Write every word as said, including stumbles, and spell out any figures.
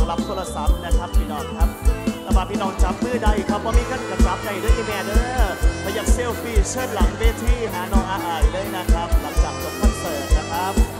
รับโทรศัพท์นะครับพี่น้องครับแต่ว่าพี่น้องจับมือได้ครับว่ามีกันกระจับได้ด้วยแม่เด้อพยักเซลฟี่เชิดหลังเวทีหาน้องอาอายเลยนะครับหลังจากจบคอนเสิร์ตนะครับ